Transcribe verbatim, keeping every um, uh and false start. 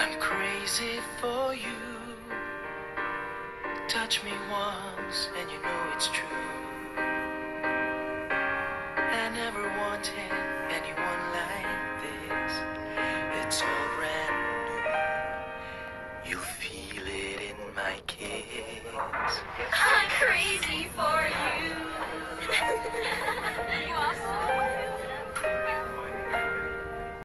I'm crazy for you. Touch me once and you know it's true. I never wanted